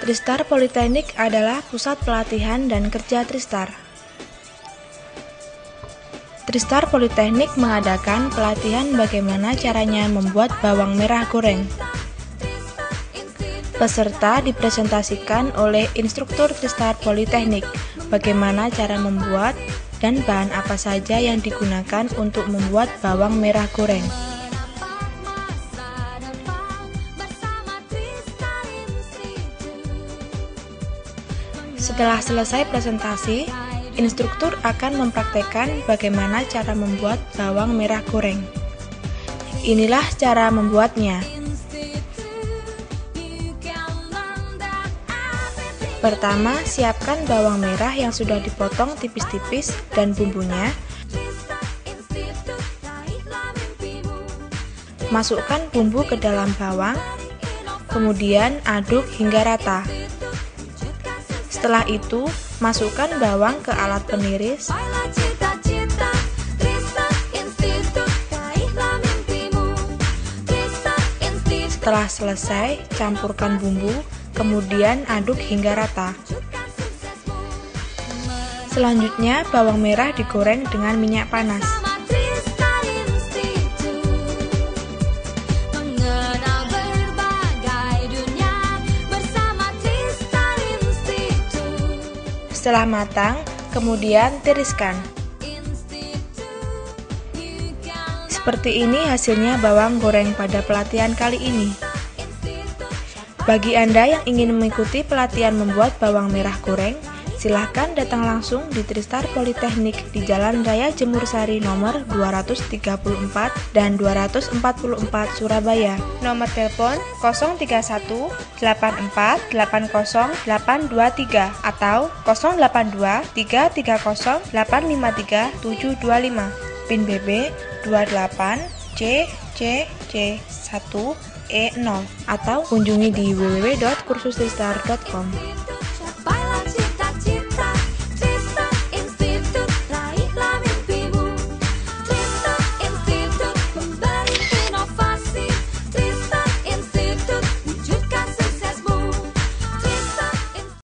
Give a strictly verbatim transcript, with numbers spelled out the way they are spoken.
Tristar Politeknik adalah pusat pelatihan dan kerja Tristar. Tristar Politeknik mengadakan pelatihan bagaimana caranya membuat bawang merah goreng. Peserta dipresentasikan oleh instruktur Tristar Politeknik, bagaimana cara membuat dan bahan apa saja yang digunakan untuk membuat bawang merah goreng. Setelah selesai presentasi, instruktur akan mempraktekkan bagaimana cara membuat bawang merah goreng. Inilah cara membuatnya. Pertama, siapkan bawang merah yang sudah dipotong tipis-tipis dan bumbunya. Masukkan bumbu ke dalam bawang, kemudian aduk hingga rata. Setelah itu, masukkan bawang ke alat peniris. Setelah selesai, campurkan bumbu, kemudian aduk hingga rata. Selanjutnya, bawang merah digoreng dengan minyak panas. Setelah matang, kemudian tiriskan. Seperti ini hasilnya bawang goreng pada pelatihan kali ini. Bagi Anda yang ingin mengikuti pelatihan membuat bawang merah goreng, silahkan datang langsung di Tristar Politeknik di Jalan Raya Jemur Sari nomor dua ratus tiga puluh empat dan dua ratus empat puluh empat Surabaya. Nomor telepon nol tiga satu delapan empat delapan nol delapan dua tiga atau nol delapan dua tiga tiga nol delapan lima tiga tujuh dua lima. PIN B B dua delapan C C C satu E nol atau kunjungi di w w w titik kursus tristar titik com.